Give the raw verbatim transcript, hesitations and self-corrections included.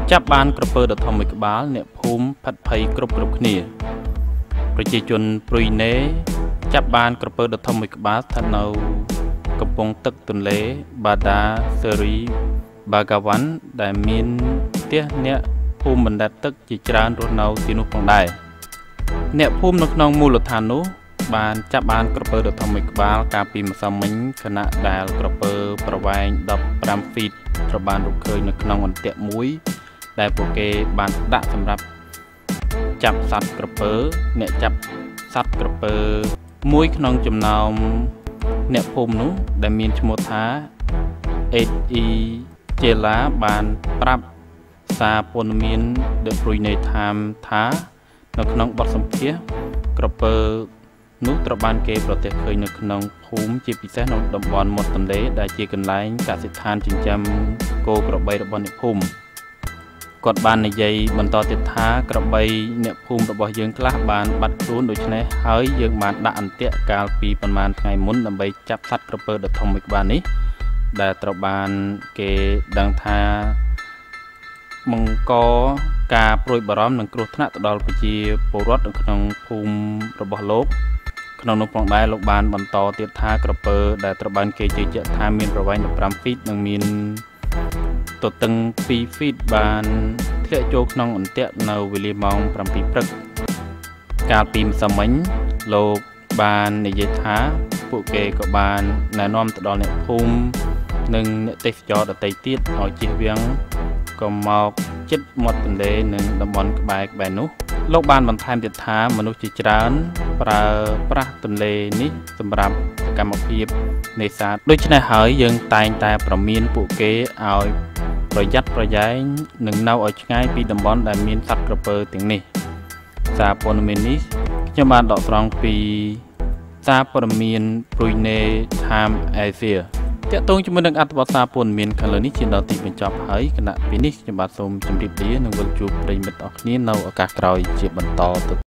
ចាប់បានក្រពើដ៏ធំមួយក្បាលអ្នកភូមិផាត់ភ័យគ្រប់គ្រប់គ្នាប្រជាជនព្រុយណេចាប់បានក្រពើដ៏ធំមួយក្បាលស្ថិតនៅកំពង់ទឹកទន្លេបាដាសេរីបាកាវ៉ាន់ដែលមានផ្ទះអ្នកភូមិបណ្ដែតទឹកជាច្រើនរស់នៅទីនោះផងដែរអ្នកភូមិនៅក្នុងមូលដ្ឋាននោះបានចាប់បានក្រពើដ៏ធំមួយក្បាលកាលពីម្សិលមិញខណៈដែលក្រពើប្រវែងដប់ប្រាំហ្វីតត្រូវបានរកឃើញនៅក្នុងអន្ទាក់មួយដែលពួកគេបានដាក់សម្រាប់ចាប់សត្វក្រពើអ្នកចាប់សត្វក្រពើមួយក្នុងចំណោមអ្នកភូមិនោះដែលមានឈ្មោះថាអេតអ៊ីជេឡាបានប្រាប់សារព័ត៌មាន The Brunei Times ថានៅក្នុងបទសម្ភាសន៍ក្រពើនោះត្រូវបានគេប្រទះឃើញនៅក្នុងភូមិជាពិសេសនៅតំបន់មាត់ទន្លេដែលជាកន្លែងកសិដ្ឋានចិញ្ចឹមគោក្របីរបស់អ្នកភូមិគាត់បាននិយាយបន្តទៀតថាក្របីអ្នកភូមិរបស់យើងខ្លះបានបាត់ខ្លួនដូច្នេះហើយយើងបានដាក់អន្ទាក់កាលពីប្រហែលថ្ងៃមុនដើម្បីចាប់សត្វក្រពើដ៏ធំមួយក្បាលនេះដែលត្រូវបានគេដឹងថាបង្កការព្រួយបារម្ភនិងគ្រោះថ្នាក់ទៅដល់ប្រជាពលរដ្ឋនៅក្នុងភូមិរបស់លោកក្នុងនោះផងដែរលោកបានបន្តទៀតថាក្រពើដែលត្រូវបានគេជឿជាក់ថាមានប្រវែងប្រាំហ្វីតនិងមានទទឹងពីរហ្វីតបានធ្លាក់ចូលក្នុងអន្ទាក់នៅវេលាម៉ោងប្រាំពីរព្រឹកកាលពីម្សិលមិញលោកបាននិយាយថាពួកគេក៏បានណែនាំទៅដល់អ្នកភូមិនិងអ្នកទេសចរដទៃទៀតឲ្យជៀសវាងក៏មកជិតមាត់ទន្លេនិងតំបន់ក្បែរក្បែរនោះលោកបានបន្ថែមទៀតថាមនុស្សជាច្រើនប្រើប្រាស់ទន្លេនេះសម្រាប់សកម្មភាពនេសាទដូច្នេះហើយយើងតែងតែប្រមានពួកគេឲ្យប្រយ័ត្នប្រយែងនិងនៅឲ្យឆ្ងាយពីតំបន់ដែលមានសត្វក្រពើទាំងនេះសារព័ត៌មាននេះខ្ញុំបានដកស្រង់ពីសារព័ត៌មាន Brunei Times Asia តាក់ទងជាមួយនឹងអត្ថបទសារព័ត៌មានខាងលើនេះជាដល់ទីបញ្ចប់ហើយគណៈពេលនេះខ្ញុំបាទសូមជម្រាបលានិងវិលជួបប្រិយមិត្តអរគ្នានៅឱកាសក្រោយជាបន្តទៅ